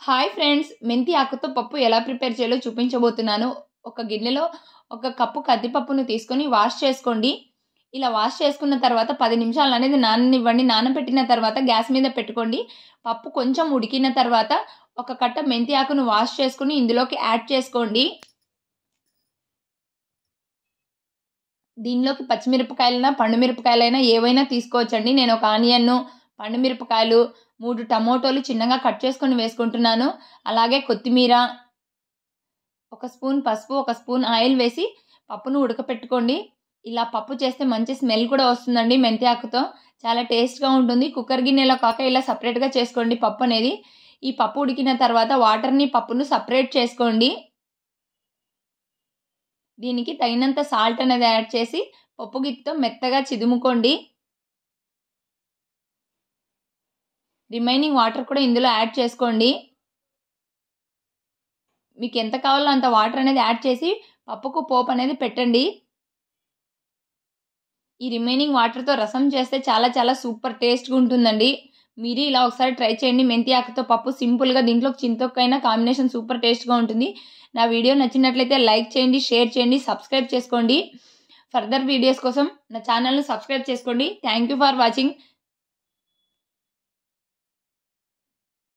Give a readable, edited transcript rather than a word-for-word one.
Hi friends, మెంతి ఆకుతో పప్పు ఎలా ప్రిపేర్ చేయాలో చూపించబోతున్నాను. ఒక గిన్నెలో ఒక కప్పు కందిపప్పును తీసుకొని వాష్ చేసుకోండి. ఇలా వాష్ చేసుకున్న తర్వాత 10 నిమిషాలు అనేది నాననివ్వండి. నానబెట్టిన తర్వాత గ్యాస్ మీద పెట్టుకోండి. పప్పు కొంచెం ఉడికిన తర్వాత ఒక కట్ట మెంతి ఆకును వాష్ చేసుకుని ఇందులోకి యాడ్ చేసుకోండి. దీనిలోకి పచ్చిమిరపకాయలైనా పండు మిరపకాయలైనా ఏవైనా తీసుకోవచ్చండి. నేను ఒక ఆనియన్ను, పండు మిరపకాయలు, 3 టమోటోలు చిన్నగా కట్ చేసుకొని వేసుకుంటున్నాను. అలాగే కొత్తిమీర, 1 స్పూన్ పసుపు, 1 స్పూన్ ఆయిల్ వేసి పప్పును ఉడకపెట్టుకోండి. ఇలా పప్పు చేస్తే మంచి స్మెల్ కూడా వస్తుందండి. మెంతి ఆకుతో చాలా టేస్ట్గా ఉంటుంది. కుక్కర్ గిన్నెలో కాక ఇలా సపరేట్గా చేసుకోండి పప్పు అనేది. ఈ పప్పు ఉడికిన తర్వాత వాటర్ని పప్పును సపరేట్ చేసుకోండి. దీనికి తగినంత సాల్ట్ అనేది యాడ్ చేసి పప్పు గిత్తితో మెత్తగా చిదుముకోండి. రిమైనింగ్ వాటర్ కూడా ఇందులో యాడ్ చేసుకోండి. మీకు ఎంత కావాలో అంత వాటర్ అనేది యాడ్ చేసి పప్పుకు పోపు అనేది పెట్టండి. ఈ రిమైనింగ్ వాటర్తో రసం చేస్తే చాలా చాలా సూపర్ టేస్ట్గా ఉంటుందండి. మీరు ఇలా ఒకసారి ట్రై చేయండి. మెంతి ఆకుతో పప్పు సింపుల్గా, దీంట్లో చింతొక్కైనా కాంబినేషన్ సూపర్ టేస్ట్గా ఉంటుంది. నా వీడియో నచ్చినట్లయితే లైక్ చేయండి, షేర్ చేయండి, సబ్స్క్రైబ్ చేసుకోండి. ఫర్దర్ వీడియోస్ కోసం నా ఛానల్ని సబ్స్క్రైబ్ చేసుకోండి. Thank you for watching.